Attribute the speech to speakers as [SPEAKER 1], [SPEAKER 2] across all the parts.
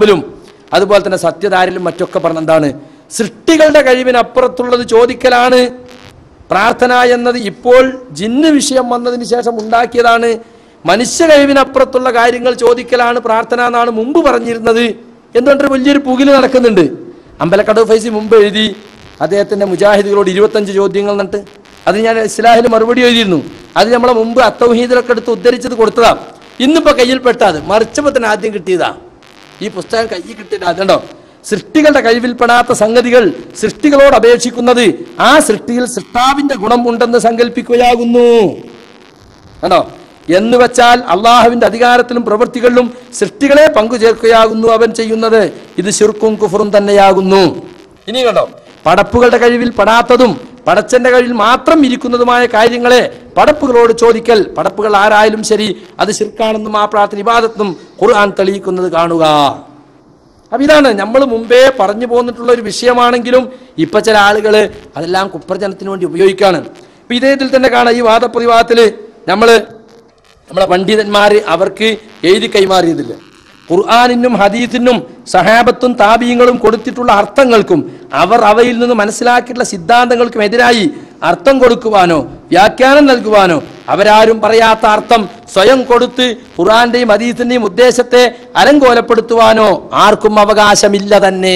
[SPEAKER 1] അതുപോലെ തന്നെ സത്യധാരയിലും മറ്റൊക്കെ പറഞ്ഞെന്താണ്, സൃഷ്ടികളുടെ കഴിവിനപ്പുറത്തുള്ളത് ചോദിക്കലാണ് പ്രാർത്ഥന എന്നത്. ഇപ്പോൾ ജിന്ന് വിഷയം വന്നതിന് ശേഷം ഉണ്ടാക്കിയതാണ്. മനുഷ്യ കഴിവിനപ്പുറത്തുള്ള കാര്യങ്ങൾ ചോദിക്കലാണ് പ്രാർത്ഥന എന്നാണ് മുമ്പ് പറഞ്ഞിരുന്നത്. എന്തുകൊണ്ടൊരു വലിയൊരു പുകില് നടക്കുന്നുണ്ട്. അമ്പലക്കടവ് ഫൈസി മുമ്പ് എഴുതി അദ്ദേഹത്തിന്റെ മുജാഹിദുകളോട് 25 ചോദ്യങ്ങൾ എന്നിട്ട് അത് ഞാൻ ഇസ്ലാഹിൽ മറുപടി എഴുതിയിരുന്നു. അത് നമ്മളെ മുമ്പ് അത്തൗഹീദിലൊക്കെ എടുത്ത് ഉദ്ധരിച്ചത് കൊടുത്തതാ. ഇന്നിപ്പോ കയ്യിൽ പെട്ടാത് മറിച്ചപ്പോ തന്നെ ആദ്യം കിട്ടിയതാ. ഈ പുസ്തകം കയ്യിൽ കിട്ടിയത് അതുണ്ടോ, സൃഷ്ടികളുടെ കഴിവിൽപ്പെടാത്ത സംഗതികൾ സൃഷ്ടികളോട് അപേക്ഷിക്കുന്നത് ആ സൃഷ്ടിയിൽ സൃഷ്ടാവിന്റെ ഗുണം ഉണ്ടെന്ന് സങ്കല്പിക്കുകയാകുന്നു. കണ്ടോ, എന്ന് വെച്ചാൽ അള്ളാഹുവിന്റെ അധികാരത്തിലും പ്രവൃത്തികളിലും സൃഷ്ടികളെ പങ്കുചേർക്കുകയാകുന്നു അവൻ ചെയ്യുന്നത്. ഇത് ശിർക്കും കുഫറും തന്നെയാകുന്നു. ഇനി കണ്ടോ, പടപ്പുകളുടെ കഴിവിൽ പെടാത്തതും പടച്ചന്റെ കഴിവിൽ മാത്രം ഇരിക്കുന്നതുമായ കാര്യങ്ങളെ പടപ്പുകളോട് ചോദിക്കൽ, പടപ്പുകൾ ആരായാലും ശരി, അത് ശിർക്കാണെന്നും ആ പ്രാർത്ഥന ഇബാദത്തും ഖുർആൻ തെളിയിക്കുന്നത് കാണുക. അപ്പൊ ഇതാണ് നമ്മൾ മുമ്പേ പറഞ്ഞു പോന്നിട്ടുള്ള ഒരു വിഷയമാണെങ്കിലും ഇപ്പൊ ചില ആളുകള് അതെല്ലാം കുപ്രചനത്തിന് വേണ്ടി ഉപയോഗിക്കാണ്. ഇപ്പൊ ഇദ്ദേഹത്തിൽ തന്നെ കാണാം, ഈ വാദപ്രതിവാദത്തില് നമ്മളെ പണ്ഡിതന്മാര് അവർക്ക് എഴുതി കൈമാറിയതില്ല. ഖുർആനിനും ഹദീസിനും സഹാബത്തും താബീങ്ങളും കൊടുത്തിട്ടുള്ള അർത്ഥങ്ങൾക്കും അവർ അവയിൽ നിന്ന് മനസ്സിലാക്കിയിട്ടുള്ള സിദ്ധാന്തങ്ങൾക്കും എതിരായി അർത്ഥം കൊടുക്കുവാനോ വ്യാഖ്യാനം നൽകുവാനോ അവരാരും പറയാത്ത അർത്ഥം സ്വയം കൊടുത്ത് ഖുർആന്റെയും ഹദീസിന്റെയും ഉദ്ദേശത്തെ അലങ്കോലപ്പെടുത്തുവാനോ ആർക്കും അവകാശമില്ല തന്നെ.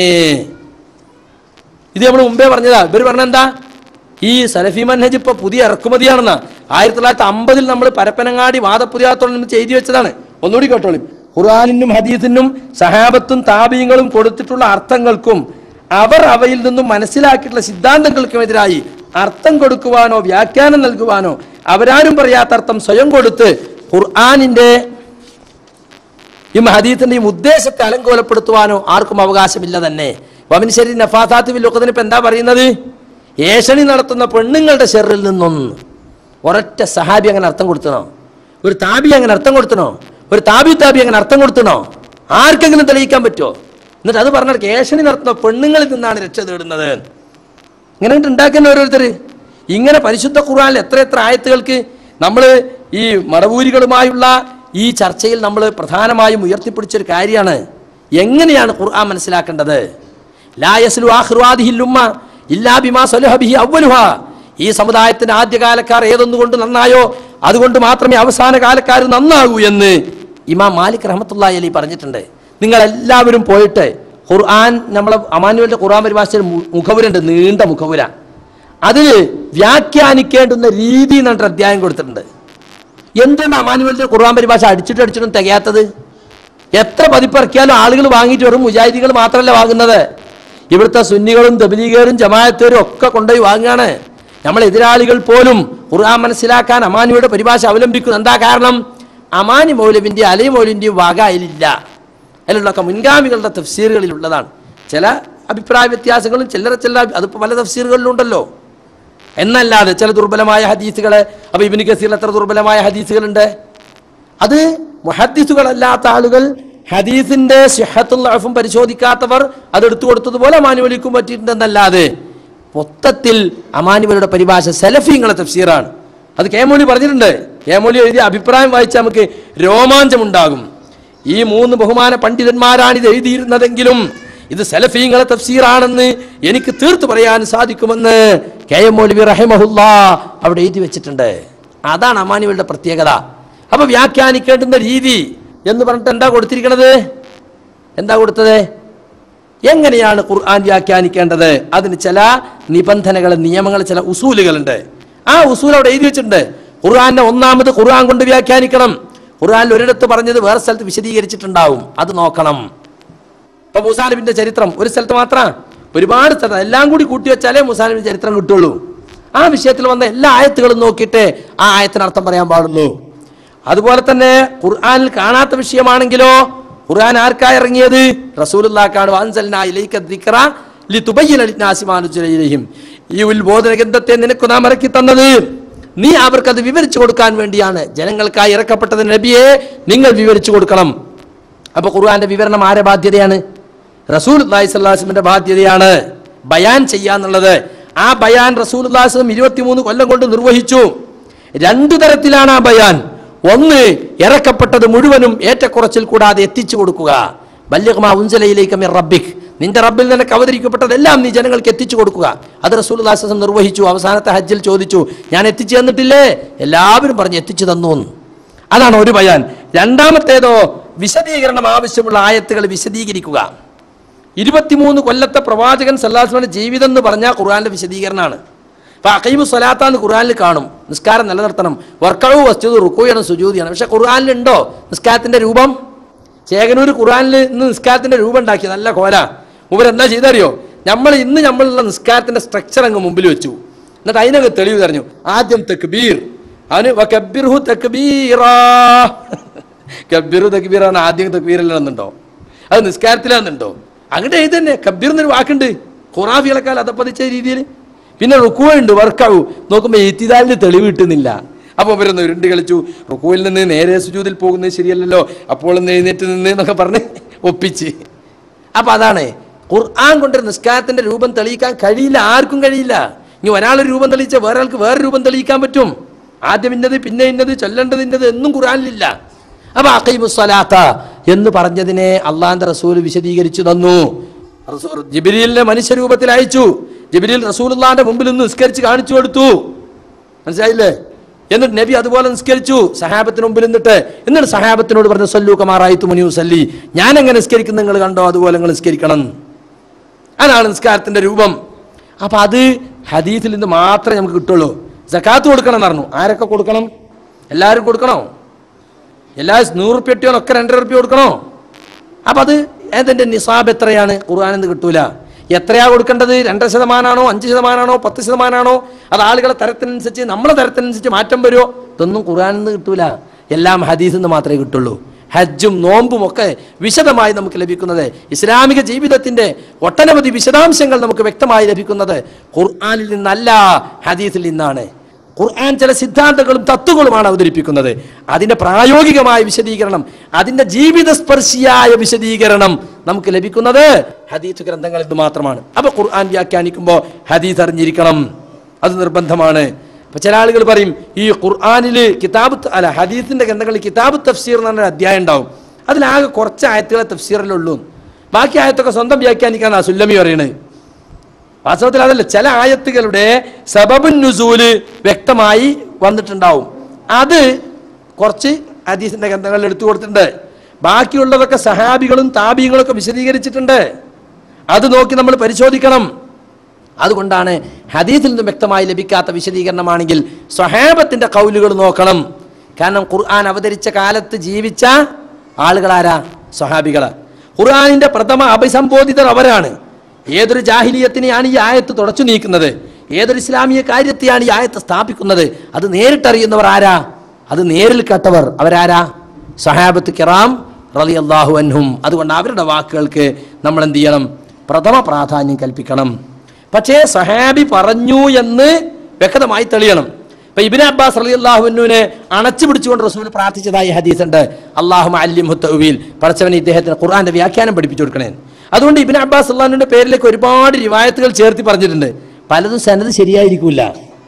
[SPEAKER 1] ഇത് നമ്മൾ മുമ്പേ പറഞ്ഞതാ. ഇവർ പറഞ്ഞെന്താ, ഈ സലഫി മൻഹജ് ഇപ്പൊ പുതിയ ഇറക്കുമതിയാണെന്നാ. 1950 നമ്മൾ പരപ്പനങ്ങാടി വാദപ്രതിവാദത്തോളം ചെയ്തി വെച്ചതാണ്. ഒന്നുകൂടി കേട്ടോളി. ഖുർആനിനും ഹദീസിനും സഹാബത്തും താബീങ്ങളും കൊടുത്തിട്ടുള്ള അർത്ഥങ്ങൾക്കും അവർ അവയിൽ നിന്നും മനസ്സിലാക്കിയിട്ടുള്ള സിദ്ധാന്തങ്ങൾക്കുമെതിരായി അർത്ഥം കൊടുക്കുവാനോ വ്യാഖ്യാനം നൽകുവാനോ അവരാരും പറയാത്ത അർത്ഥം സ്വയം കൊടുത്ത് ഖുർആനിന്റെ ഹദീസിന്റെയും ഉദ്ദേശത്തെ അലങ്കോലപ്പെടുത്തുവാനോ ആർക്കും അവകാശമില്ല തന്നെ. വമിൻ ശരി നഫാസാത്തി ഫിൽ ഉഖദിന് ഇപ്പൊ എന്താ പറയുന്നത്, ഏഷണി നടത്തുന്ന പെണ്ണുങ്ങളുടെ ഷെറിൽ നിന്നൊന്ന്. ഒരൊറ്റ സഹാബി അങ്ങനെ അർത്ഥം കൊടുത്തണോ? ഒരു താബി അങ്ങനെ അർത്ഥം കൊടുത്തണോ? ഒരു താബി അങ്ങനെ അർത്ഥം കൊടുത്തണോ? ആർക്കെങ്കിലും തെളിയിക്കാൻ പറ്റുമോ? എന്നിട്ട് അത് പറഞ്ഞ ഏഷണി നടത്തുന്ന പെണ്ണുങ്ങളിൽ നിന്നാണ് രക്ഷ തേടുന്നത്. ഇങ്ങനെ ഉണ്ടാക്കുന്ന ഓരോരുത്തർ ഇങ്ങനെ പരിശുദ്ധ ഖുർആനിൽ എത്ര ആയത്തുകൾക്ക് നമ്മൾ ഈ മടവൂരികളുമായുള്ള ഈ ചർച്ചയിൽ നമ്മൾ പ്രധാനമായും ഉയർത്തിപ്പിടിച്ചൊരു കാര്യമാണ്, എങ്ങനെയാണ് ഖുർആൻ മനസ്സിലാക്കേണ്ടത്. ലാ യസ്ലു ആഖിറു ഹാദിഹിൽ ഉമ്മ ഇല്ലാ ബിമാ സലഹ ബിഹി അവ്വലുഹാ. ഈ സമുദായത്തിന്റെ ആദ്യകാലക്കാർ ഏതൊന്നുകൊണ്ട് നന്നായോ അതുകൊണ്ട് മാത്രമേ അവസാന കാലക്കാർ നന്നാകൂ എന്ന് ഇമാം മാലിക് റഹ്മത്തുള്ളാഹി അലൈഹി പറഞ്ഞിട്ടുണ്ട്. നിങ്ങൾ എല്ലാവരും പോയിട്ട് ഖുർആൻ, നമ്മളെ അമാനുവലിന്റെ ഖുർആൻ പരിഭാഷയിൽ മുഖവുരുണ്ട്, നീണ്ട മുഖവുര. അതിൽ വ്യാഖ്യാനിക്കേണ്ടുന്ന രീതി എന്നിട്ട് അധ്യായം കൊടുത്തിട്ടുണ്ട്. എന്താണ് അമാനുവലിന്റെ ഖുർആൻ പരിഭാഷ അടിച്ചിട്ടും തികയാത്തത്? എത്ര പതിപ്പിറക്കിയാലും ആളുകൾ വാങ്ങിയിട്ട് വരും. മുജാഹിദികൾ മാത്രമല്ല വാങ്ങുന്നത്, ഇവിടുത്തെ സുന്നികളും തബ്ലീഗുകാരും ജമാഅത്തുകാരും ഒക്കെ കൊണ്ടുപോയി വാങ്ങുകയാണ്. നമ്മൾ എതിരാളികൾ പോലും ഖുർആൻ മനസ്സിലാക്കാൻ അമാനിയുടെ പരിഭാഷ അവലംബിക്കുന്നു. എന്താ കാരണം? അമാനി മൗലവിന്റെ അലി മൗലവിന്റെയും വാഗ അതിലില്ല. അതിലുള്ളൊക്കെ മുൻഗാമികളുടെ തഫ്സീറുകളിൽ ഉള്ളതാണ്. ചില അഭിപ്രായ വ്യത്യാസങ്ങളും ചില്ലറ അതിപ്പോൾ പല തഫ്സീറുകളിലും ഉണ്ടല്ലോ. എന്നല്ലാതെ ചില ദുർബലമായ ഹദീസുകളെ, അപ്പൊ ഇബ്നു കസീറിൽ എത്ര ദുർബലമായ ഹദീസുകളുണ്ട്. അത് മുഹദ്ദിസുകളല്ലാത്ത ആളുകൾ, ഹദീസിന്റെ സിഹത്തും ദഅഫും പരിശോധിക്കാത്തവർ അതെടുത്തു കൊടുത്തതുപോലെ അമാനുവലിക്കും പറ്റിയിട്ടുണ്ടെന്നല്ലാതെ മൊത്തത്തിൽ അമാനുവലിയുടെ പരിഭാഷ സലഫീങ്ങളുടെ തഫ്സീറാണ്. അത് കെ മൗലവി പറഞ്ഞിട്ടുണ്ട്. കെ മൗലവി എഴുതിയ അഭിപ്രായം വായിച്ചാൽ നമുക്ക് രോമാഞ്ചമുണ്ടാകും. ഈ 3 ബഹുമാന പണ്ഡിതന്മാരാണ് ഇത് എഴുതിയിരുന്നതെങ്കിലും ഇത് സലഫീങ്ങളുടെ തഫ്സീറാണെന്ന് എനിക്ക് തീർത്തു പറയാൻ സാധിക്കുമെന്ന് കെ എം മൗലവി റഹിമഹുല്ലാഹ് അവിടെ എഴുതി വെച്ചിട്ടുണ്ട്. അതാണ് അമാനുവലിയുടെ പ്രത്യേകത. അപ്പൊ വ്യാഖ്യാനിക്കേണ്ടുന്ന രീതി എന്ന് പറഞ്ഞിട്ട് എന്താ കൊടുത്തിരിക്കുന്നത്? എന്താ കൊടുത്തത്? എങ്ങനെയാണ് ഖുർആൻ വ്യാഖ്യാനിക്കേണ്ടത്? അതിന് ചില നിബന്ധനകൾ, നിയമങ്ങൾ, ചില ഉസൂലുകളുണ്ട്. ആ ഉസൂൽ അവിടെ എഴുതി വെച്ചിട്ടുണ്ട്. ഖുർആനെ ഒന്നാമത് ഖുർആൻ കൊണ്ട് വ്യാഖ്യാനിക്കണം. ഖുർആനിൽ ഒരിടത്ത് പറഞ്ഞത് വേറെ സ്ഥലത്ത് വിശദീകരിച്ചിട്ടുണ്ടാവും, അത് നോക്കണം. ഇപ്പൊ മൂസാ നബിന്റെ ചരിത്രം ഒരു സ്ഥലത്ത് മാത്രം, ഒരുപാട് സ്ഥലത്ത് എല്ലാം കൂടി കൂട്ടി വെച്ചാലേ മൂസാ നബിന്റെ ചരിത്രം കിട്ടുള്ളൂ. ആ വിഷയത്തിൽ വന്ന എല്ലാ ആയത്തുകളും നോക്കിയിട്ട് ആ ആയത്തിന് അർത്ഥം പറയാൻ പാടുള്ളൂ. അതുപോലെ തന്നെ ഖുർആനിൽ കാണാത്ത വിഷയമാണെങ്കിലോ, ഖുർആൻ ആർക്കാ ഇറങ്ങിയത്? റസൂലുള്ളാഹിക്കാണ്. വഅൻസൽനാ ഇലൈക ദിക്റ ലിതുബയ്യിന ലിന്നാസി മാ നുസില ഇലൈഹിം. ഈ ഉത്ബോധന ഗ്രന്ഥത്തെ നിനക്ക് നാം ഇറക്കി തന്നത് നീ അവർക്കത് വിവരിച്ചു കൊടുക്കാൻ വേണ്ടിയാണ്. ജനങ്ങൾക്കായി ഇറക്കപ്പെട്ടത് നബിയെ നിങ്ങൾ വിവരിച്ചു കൊടുക്കണം. അപ്പൊ ഖുർആന്റെ വിവരണം ആരെ ബാധ്യതയാണ്? റസൂലുള്ളാഹി സ്വല്ലല്ലാഹു അലൈഹി വസല്ലമയുടെ ബാധ്യതയാണ് ബയാൻ ചെയ്യാന്നുള്ളത്. ആ ബയാൻ റസൂലുള്ളാഹി സ്വല്ലല്ലാഹു അലൈഹി വസല്ലം 23 കൊല്ലം കൊണ്ട് നിർവഹിച്ചു. 2 തരത്തിലാണ് ആ ബയാൻ. ഒന്ന്, ഇറക്കപ്പെട്ടത് മുഴുവനും ഏറ്റക്കുറച്ചിൽ കൂടാതെ എത്തിച്ചു കൊടുക്കുക. ബല്ലിഗ് മാ ഉൻസില ഇലൈക മിർ റബ്ബിക്, നിന്റെ റബ്ബിൽ നിനക്ക് അവതരിക്കപ്പെട്ടതെല്ലാം നീ ജനങ്ങൾക്ക് എത്തിച്ചു കൊടുക്കുക. അത് റസൂലുള്ളാഹി സ്വല്ലല്ലാഹു അലൈഹി വസല്ലം നിർവഹിച്ചു. അവസാനത്തെ ഹജ്ജിൽ ചോദിച്ചു, ഞാൻ എത്തിച്ചു തന്നിട്ടില്ലേ? എല്ലാവരും പറഞ്ഞു എത്തിച്ചു തന്നു. അതാണ് ഒരു ബയാൻ. രണ്ടാമത്തേതോ വിശദീകരണം ആവശ്യമുള്ള ആയത്തുകൾ വിശദീകരിക്കുക. 23 കൊല്ലത്തെ പ്രവാചകൻ സല്ലല്ലാഹു അലൈഹി വസല്ലം ജീവിതം എന്ന് പറഞ്ഞാൽ ഖുർആന്റെ വിശദീകരണമാണ്. അപ്പോൾ അഖീമു സ്വലാത്താന്ന് ഖുർആനിൽ കാണും, നിസ്കാരം നിലനിർത്തണം. വർക്കഉ വസ്ജുദു, റുകൂഅണ് സുജൂദിയാണ്. പക്ഷെ ഖുർആനിലുണ്ടോ നിസ്കാരത്തിന്റെ രൂപം? ചേകനൂർ ഖുർആനിൽ ഇന്ന് നിസ്കാരത്തിന്റെ രൂപം ഉണ്ടാക്കി നല്ല കോല. ഇവരെന്താ ചെയ്തറിയോ? നമ്മളുള്ള നിസ്കാരത്തിന്റെ സ്ട്രക്ചർ അങ്ങ് മുമ്പിൽ വെച്ചു. എന്നിട്ട് അതിനങ്ങ് തെളിവ് പറഞ്ഞു. ആദ്യം തക്ബീർ, അവന് വകബ്ബിർഹു തക്ബീറാ. കബ്ബിറു തക്ബീറാണ് ആദ്യം തക്ബീറിലാണെന്നുണ്ടോ? അത് നിസ്കാരത്തിലാണെന്നുണ്ടോ? അങ്ങോട്ട് എഴുതി തന്നെ കബ്ബീർ എന്നൊരു വാക്കുണ്ട് ഖുറാഫികളെക്കാൾ അതപ്പതിച്ച രീതിയിൽ. പിന്നെ റുക്കുവ ഉണ്ട്, വർക്കാവൂ. നോക്കുമ്പോൾ ഇത്തിദാലിന് തെളിവ് കിട്ടുന്നില്ല. അപ്പോൾ ഇവരൊന്ന് ഉരുണ്ട് കളിച്ചു. റുക്കുവിൽ നിന്ന് നേരെ സുജൂദിൽ പോകുന്നത് ശരിയല്ലല്ലോ, അപ്പോൾ ഒന്ന് എഴുന്നേറ്റ് നിന്ന് എന്നൊക്കെ പറഞ്ഞ് ഒപ്പിച്ച്. അപ്പം അതാണ് ഖുർആൻ കൊണ്ട് നിസ്കാരത്തിന്റെ രൂപം തെളിയിക്കാൻ കഴിയില്ല, ആർക്കും കഴിയില്ല. ഇനി ഒരാളൊരു രൂപം തെളിയിച്ചാൽ വേറെ ആൾക്ക് വേറെ രൂപം തെളിയിക്കാൻ പറ്റും. ആദ്യം ഇന്നത് പിന്നെ ഇന്നത് ചൊല്ലേണ്ടത് ഇന്നത് എന്നും ഖുർആനിലില്ല. അപ്പൊ അഖീമുസ്സലാത്ത എന്ന് പറഞ്ഞതിനെ അള്ളാന്റെ റസൂൽ വിശദീകരിച്ചു തന്നു. ജിബ്രീലിനെ മനുഷ്യരൂപത്തിൽ അയച്ചു. ജിബ്രീൽ റസൂലുള്ളാഹിന്റെ മുമ്പിൽ നിന്ന് നിസ്കരിച്ച് കാണിച്ചു കൊടുത്തു. മനസ്സിലായില്ലേ? എന്നിട്ട് നബി അതുപോലെ നിസ്കരിച്ചു സഹാബത്തിന് മുമ്പിൽ എന്നിട്ട് സഹാബത്തിനോട് പറഞ്ഞു, സല്ലു കമാ റഅയ്തുമുനി ഉസല്ലി, ഞാൻ എങ്ങനെ നിസ്കരിക്കും നിങ്ങൾ കണ്ടോ അതുപോലെ നിങ്ങൾ നിസ്കരിക്കണം. അതാണ് നിസ്കാരത്തിന്റെ രൂപം. അപ്പൊ അത് ഹദീസിൽ നിന്ന് മാത്രമേ നമുക്ക് കിട്ടുള്ളൂ. സക്കാത്ത് കൊടുക്കണം എന്ന് പറഞ്ഞു. ആരൊക്കെ കൊടുക്കണം? എല്ലാവരും കൊടുക്കണോ? എല്ലാ 100 റുപ്യ കിട്ടിയോനൊക്കെ 2.5 റുപ്യ കൊടുക്കണോ? അപ്പൊ അത് അതിന്റെ നിസാബ് എത്രയാണ്? ഖുർആനിന്ന് കിട്ടൂല. എത്രയാ കൊടുക്കേണ്ടത്? 2% 5% 10%? അത് ആളുകളെ തരത്തിനനുസരിച്ച് നമ്മളെ തരത്തിനനുസരിച്ച് മാറ്റം വരുമോ? ഇതൊന്നും ഖുർആനിന്ന് കിട്ടൂല. എല്ലാം ഹദീസിൽ നിന്ന് മാത്രമേ കിട്ടുള്ളൂ. ഹജ്ജും നോമ്പും ഒക്കെ വിശദമായി നമുക്ക് ലഭിക്കുന്നത്, ഇസ്ലാമിക ജീവിതത്തിന്റെ ഒട്ടനവധി വിശദാംശങ്ങൾ നമുക്ക് വ്യക്തമായി ലഭിക്കുന്നത് ഖുർആനിൽ നിന്നല്ല, ഹദീസിൽ നിന്നാണ്. ഖുർആൻ ചില സിദ്ധാന്തങ്ങളും തത്വങ്ങളുമാണ് അവതരിപ്പിക്കുന്നത്. അതിന്റെ പ്രായോഗികമായ വിശദീകരണം, അതിന്റെ ജീവിതസ്പർശിയായ വിശദീകരണം നമുക്ക് ലഭിക്കുന്നത് ഹദീസ് ഗ്രന്ഥങ്ങളിൽ നിന്ന് മാത്രമാണ്. അപ്പൊ ഖുർആൻ വ്യാഖ്യാനിക്കുമ്പോൾ ഹദീസ് അറിഞ്ഞിരിക്കണം, അത് നിർബന്ധമാണ്. അപ്പൊ ചില ആളുകൾ പറയും ഈ ഖുർആനിൽ ഹദീസിന്റെ ഗ്രന്ഥങ്ങളിൽ കിതാബ് തഫ്സീർ എന്ന് പറഞ്ഞൊരു അധ്യായം ഉണ്ടാവും. അതിലാകെ കുറച്ച് ആയത്തുകളെ തഫ്സീറിലുള്ളൂ, ബാക്കി ആയത്തൊക്കെ സ്വന്തം വ്യാഖ്യാനിക്കാനാണ് സുല്ലമി പറയുന്നത്. വാസ്തവത്തിൽ അതല്ല, ചില ആയത്തുകളുടെ സബബുൻ നുസൂല് വ്യക്തമായി വന്നിട്ടുണ്ടാവും. അത് കുറച്ച് ഹദീസിന്റെ ഗ്രന്ഥങ്ങളിൽ എടുത്തു കൊടുത്തിട്ടുണ്ട്. ബാക്കിയുള്ളതൊക്കെ സഹാബികളും താബികളും ഒക്കെ വിശദീകരിച്ചിട്ടുണ്ട്. അത് നോക്കി നമ്മൾ പരിശോധിക്കണം. അതുകൊണ്ടാണ് ഹദീസിൽ നിന്നും വ്യക്തമായി ലഭിക്കാത്ത വിശദീകരണമാണെങ്കിൽ സ്വഹാബത്തിന്റെ കൗലുകൾ നോക്കണം. കാരണം ഖുർആൻ അവതരിച്ച കാലത്ത് ജീവിച്ച ആളുകളാരാ? സ്വഹാബികള്. ഖുർആനിന്റെ പ്രഥമ അഭിസംബോധിതർ അവരാണ്. ഏതൊരു ജാഹിലിയത്തിനെയാണ് ഈ ആയത്ത് തുടച്ചു നീക്കുന്നത്, ഏതൊരു ഇസ്ലാമിക കാര്യത്തെയാണ് ഈ ആയത്ത് സ്ഥാപിക്കുന്നത്, അത് നേരിട്ടറിയുന്നവർ ആരാ? അത് നേരിൽ കേട്ടവർ അവരാരാ? സ്വഹാബത്ത് കിറാം റളിയല്ലാഹു അൻഹും. അതുകൊണ്ട് അവരുടെ വാക്കുകൾക്ക് നമ്മൾ എന്ത് ചെയ്യണം? പ്രഥമ പ്രാധാന്യം കൽപ്പിക്കണം. പക്ഷേ സ്വഹാബി പറഞ്ഞു എന്ന് വ്യക്തമായി തെളിയണം. ഇപ്പൊ ഇബ്നു അബ്ബാസ് റളിയല്ലാഹു അൻഹുവിനെ അണച്ചു പിടിച്ചുകൊണ്ട് റസൂൽ പ്രാർത്ഥിച്ചതായി ഹദീസുണ്ട്. അല്ലാഹുമ്മ അല്ലിംഹു തഅ്വീൽ, പടച്ചവനെ ഇദ്ദേഹത്തിന് ഖുർആന്റെ വ്യാഖ്യാനം പഠിപ്പിച്ചു കൊടുക്കണേ. അതുകൊണ്ട് ഇബ്നു അബ്ബാസ് അള്ളാഹുവിന്റെ പേരിലേക്ക് ഒരുപാട് റിവായത്തുകൾ ചേർത്തി പറഞ്ഞിട്ടുണ്ട്. പലതും സനദ് ശരിയായിരിക്കില്ല.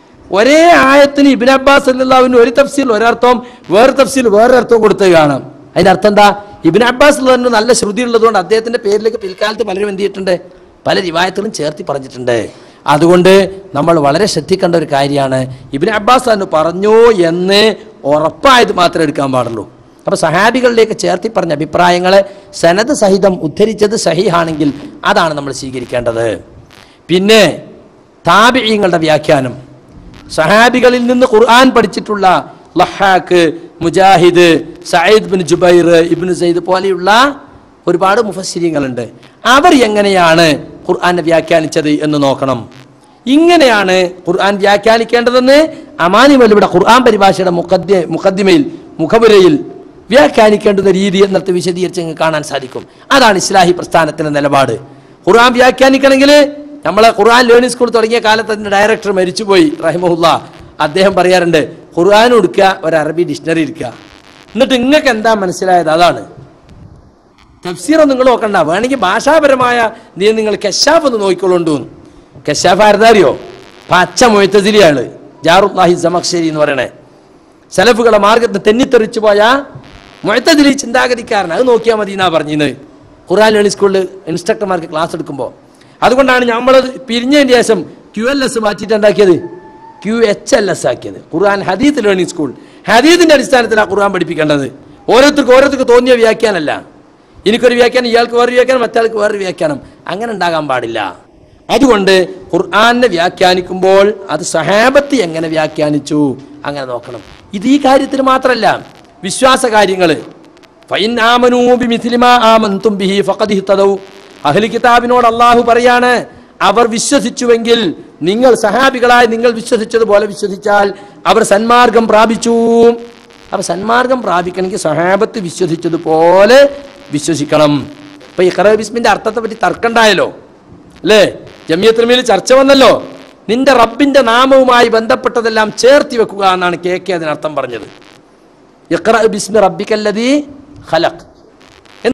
[SPEAKER 1] ഒരേ ആയത്തിന് ഇബ്നു അബ്ബാസ് റളിയല്ലാഹു അൻഹു ഒരു തഫ്സീൽ ഒരർത്ഥം, വേറെ തഫ്സീൽ വേറെ അർത്ഥം കൊടുത്തത് കാണാം. അതിന്റെ അർത്ഥം എന്താ? ഇബ്നു അബ്ബാസ് റളിയല്ലാഹു നല്ല ശ്രുതി ഉള്ളതുകൊണ്ട് അദ്ദേഹത്തിന്റെ പേരിലേക്ക് പിൽക്കാലത്ത് പലരും എന്ത് ചെയ്തിട്ടുണ്ട്? പല റിവായത്തുകളും ചേർത്തി പറഞ്ഞിട്ടുണ്ട്. അതുകൊണ്ട് നമ്മൾ വളരെ ശ്രദ്ധിക്കേണ്ട ഒരു കാര്യമാണ്, ഇബ്നു അബ്ബാസ് തന്നെ പറഞ്ഞു എന്ന് ഉറപ്പായത് മാത്രമേ എടുക്കാൻ പാടുള്ളൂ. അപ്പൊ സഹാബികളിലേക്ക് ചേർത്തി പറഞ്ഞ അഭിപ്രായങ്ങളെ സനദ് സഹിതം ഉദ്ധരിച്ചത് സഹീഹാണെങ്കിൽ അതാണ് നമ്മൾ സ്വീകരിക്കേണ്ടത്. പിന്നെ താബിഈങ്ങളുടെ വ്യാഖ്യാനം, സഹാബികളിൽ നിന്ന് ഖുർആൻ പഠിച്ചിട്ടുള്ള ലഹാക്ക്, Mujahid, Saeed bin Jubair, Ibnu Zaid പോലെയുള്ള ഒരുപാട് മുഫസ്സിരീങ്ങളുണ്ട്. അവർ എങ്ങനെയാണ് ഖുർആനെ വ്യാഖ്യാനിച്ചത് എന്ന് നോക്കണം. ഇങ്ങനെയാണ് ഖുർആൻ വ്യാഖ്യാനിക്കേണ്ടതെന്ന് അമാനി മൗലവിയുടെ ഖുർആൻ പരിഭാഷയുടെ മുഖദ്ദിമയിൽ മുഖവുരയിൽ വ്യാഖ്യാനിക്കേണ്ടുന്ന രീതി എന്നിട്ട് വിശദീകരിച്ച് കാണാൻ സാധിക്കും. അതാണ് ഇസ്ലാഹി പ്രസ്ഥാനത്തിന്റെ നിലപാട്. ഖുർആൻ വ്യാഖ്യാനിക്കണമെങ്കിൽ നമ്മളെ ഖുർആൻ ലേണിംഗ് സ്കൂൾ തുടങ്ങിയ കാലത്ത് അതിന്റെ ഡയറക്ടർ മരിച്ചുപോയി റഹിമഹുല്ലാ. അദ്ദേഹം പറയാറുണ്ട്, ഖുർആൻ എടുക്കുക, ഒരു അറബി ഡിക്ഷണറി എടുക്കുക, എന്നിട്ട് നിങ്ങൾക്ക് എന്താ മനസ്സിലായത് അതാണ്. തഫ്സീറൊന്നും നിങ്ങൾ നോക്കണ്ട, വേണമെങ്കിൽ ഭാഷാപരമായ നിങ്ങൾ കശാഫ് ഒന്ന് നോക്കിക്കൊള്ളുണ്ടു. കശാഫ് ആരുതാറിയോ? പച്ച മുഅ്തസിലിയാണ്, ജാറുല്ലാഹി സമഖ്ശരി എന്ന് പറയണേ. സലഫുകളുടെ മാർഗത്തിൽ തെന്നിത്തെറിച്ചു പോയ മുഅ്തസിലി ചിന്താഗതിക്കാരൻ. അത് നോക്കിയാൽ മതി എന്നാ പറഞ്ഞത്. ഖുർആൻ ലേണിംഗ് സ്കൂളിൽ ഇൻസ്ട്രക്ടർമാർക്ക് ക്ലാസ് എടുക്കുമ്പോൾ. അതുകൊണ്ടാണ് നമ്മൾ പിരിഞ്ഞതിന് ശേഷം QLS മാറ്റിയിട്ട് എന്താക്കിയത്, QHLS ആക്കിയത്, ഖുർആൻ ഹദീത്ത് ലേണിംഗ് സ്കൂൾ. ഹദീത്തിന്റെ അടിസ്ഥാനത്തിലാണ് ഖുർആൻ പഠിപ്പിക്കേണ്ടത്. ഓരോരുത്തർക്ക് തോന്നിയ വ്യാഖ്യാനമല്ല. എനിക്കൊരു വ്യാഖ്യാനം, ഇയാൾക്ക് വേറൊരു വ്യാഖ്യാനം, മറ്റാൾക്ക് വേറൊരു വ്യാഖ്യാനം, അങ്ങനെ ഉണ്ടാകാൻ പാടില്ല. അതുകൊണ്ട് ഖുർആനെ വ്യാഖ്യാനിക്കുമ്പോൾ അത് സഹാബത്ത് എങ്ങനെ വ്യാഖ്യാനിച്ചു അങ്ങനെ നോക്കണം. ഇത് ഈ കാര്യത്തിൽ മാത്രമല്ല, വിശ്വാസ കാര്യങ്ങൾ. അഹ്ലി കിതാബിനോട് അള്ളാഹു പറയാണ്, അവർ വിശ്വസിച്ചുവെങ്കിൽ, നിങ്ങൾ സഹാബികളായി നിങ്ങൾ വിശ്വസിച്ചതുപോലെ വിശ്വസിച്ചാൽ അവർ സന്മാർഗം പ്രാപിച്ചു. അവർ സന്മാർഗം പ്രാപിക്കണമെങ്കിൽ സഹാബത്ത് വിശ്വസിച്ചതുപോലെ വിശ്വസിക്കണം. ഇപ്പൊ ഇഖ്റ ബിസ്മിന്റെ അർത്ഥത്തെ പറ്റി തർക്കണ്ടായല്ലോ അല്ലേ? ജമിയത്തുൽ ഉലമയിൽ ചർച്ച വന്നല്ലോ. നിന്റെ റബ്ബിന്റെ നാമവുമായി ബന്ധപ്പെട്ടതെല്ലാം ചേർത്തി വെക്കുക എന്നാണ് KK അതിനർത്ഥം പറഞ്ഞത്. ഇഖ്റ ബിസ്മി റബ്ബിക്കല്ലദീ ഖലഖ്.